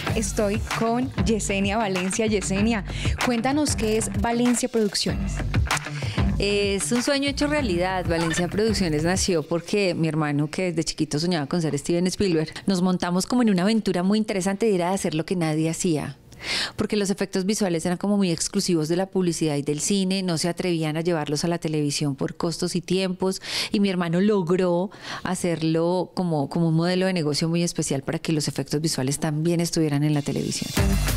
Estoy con Yesenia Valencia. Yesenia, cuéntanos qué es Valencia Producciones. Es un sueño hecho realidad. Valencia Producciones nació porque mi hermano, que desde chiquito soñaba con ser Steven Spielberg, nos montamos como en una aventura muy interesante de ir a hacer lo que nadie hacía. Porque los efectos visuales eran como muy exclusivos de la publicidad y del cine, no se atrevían a llevarlos a la televisión por costos y tiempos, y mi hermano logró hacerlo como un modelo de negocio muy especial para que los efectos visuales también estuvieran en la televisión.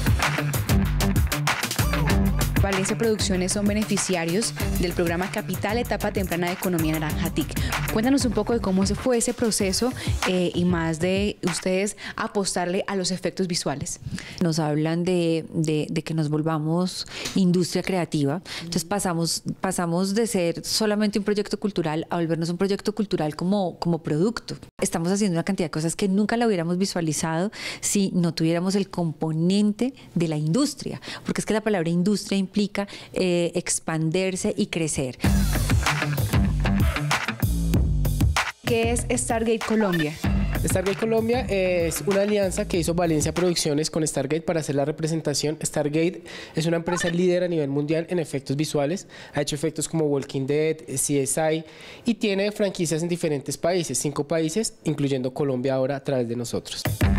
Valencia Producciones son beneficiarios del programa Capital Etapa Temprana de Economía Naranja TIC. Cuéntanos un poco de cómo fue ese proceso y más de ustedes apostarle a los efectos visuales. Nos hablan de que nos volvamos industria creativa. Entonces pasamos de ser solamente un proyecto cultural a volvernos un proyecto cultural como producto. Estamos haciendo una cantidad de cosas que nunca la hubiéramos visualizado si no tuviéramos el componente de la industria, porque es que la palabra industria implica expandirse y crecer. ¿Qué es Stargate Colombia? Stargate Colombia es una alianza que hizo Valencia Producciones con Stargate para hacer la representación. Stargate es una empresa líder a nivel mundial en efectos visuales. Ha hecho efectos como Walking Dead, CSI y tiene franquicias en diferentes países, 5 países, incluyendo Colombia ahora a través de nosotros.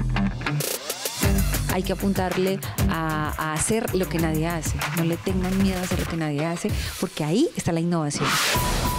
Hay que apuntarle a hacer lo que nadie hace. No le tengan miedo a hacer lo que nadie hace, porque ahí está la innovación.